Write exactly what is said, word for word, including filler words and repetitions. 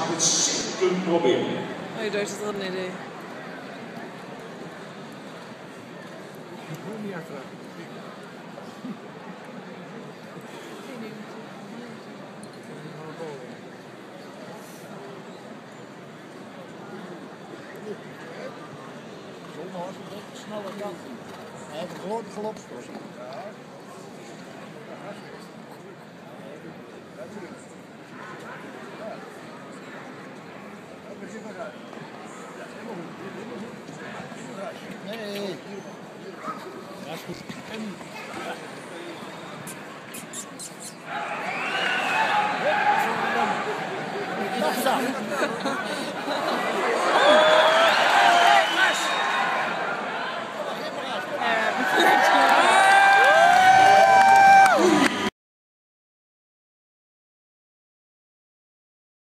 het zeker proberen. Oh, daar is het wel een idee. Niet achteraan. Zonder als het een snelle kant. Hij heeft een grote gelopskorst. Nee, dat is goed. En... Nog staan.